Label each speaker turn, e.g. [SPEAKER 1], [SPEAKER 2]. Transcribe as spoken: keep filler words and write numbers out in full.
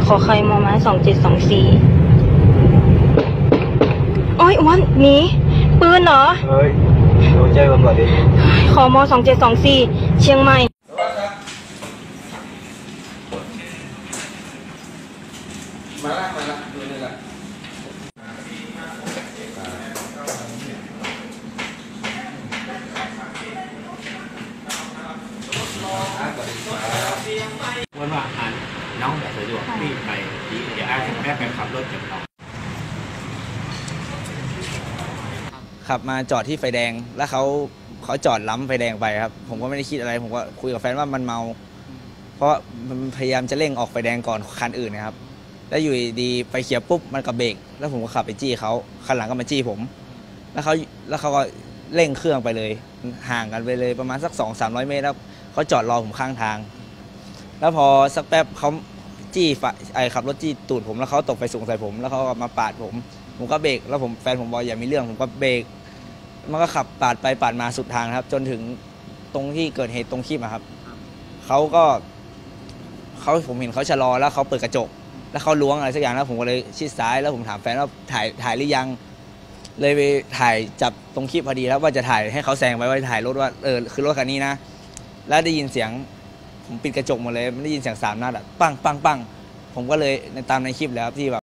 [SPEAKER 1] ขอไข่มอม้าสองเจ็ดสองสี่โอ้ยอ้วนหนีปืนเหรอ
[SPEAKER 2] เฮ้ยโดนใจมาก่อนดิ
[SPEAKER 1] ขอมอสองเจ็ดสองสี่เชียงใหม่
[SPEAKER 2] มาละมาละดูนี่ละ
[SPEAKER 3] วันว่าอ่านน้องแบบสะดวกรีบไปที่เดี๋ยวไอ้แม่ไปขับรถเก็บน้อง
[SPEAKER 4] ขับมาจอดที่ไฟแดงแล้วเขาเขาจอดล้ำไฟแดงไปครับผมก็ไม่ได้คิดอะไรผมก็คุยกับแฟนว่ามันเมาเพราะมันพยายามจะเร่งออกไฟแดงก่อนคันอื่นนะครับแล้วอยู่ดีไฟเขียวปุ๊บมันก็เบรกแล้วผมก็ขับไปจี้เขาคันหลังก็มาจี้ผมแล้วเขาแล้วเขาก็เร่งเครื่องไปเลยห่างกันไปเลยประมาณสักสองสามร้อยเมตรแล้วเขาจอดรอผมข้างทางแล้วพอสักแป๊บเขาจี้ไอขับรถจี้ตูดผมแล้วเขาตกไฟสูงใส่ผมแล้วเขาก็มาปาดผมผมก็เบรกแล้วผมแฟนผมบอกอย่ามีเรื่องผมก็เบรกมันก็ขับปาดไปปาดมาสุดทางครับจนถึงตรงที่เกิดเหตุตรงคลิปครับเขาก็เขาผมเห็นเขาชะลอแล้วเขาเปิดกระจกแล้วเขาล้วงอะไรสักอย่างแล้วผมก็เลยชิดซ้ายแล้วผมถามแฟนว่าถ่ายถ่ายหรือยังเลยไปถ่ายจับตรงคลิปพอดีแล้วว่าจะถ่ายให้เขาแซงไปว่าถ่ายรถว่าเออคือรถคันนี้นะแล้วได้ยินเสียงผมปิดกระจกหมดเลยไม่ได้ยินเสียงสามนัดอะปังปังปังผมก็เลยในตามในคลิปแล้วที่แบบ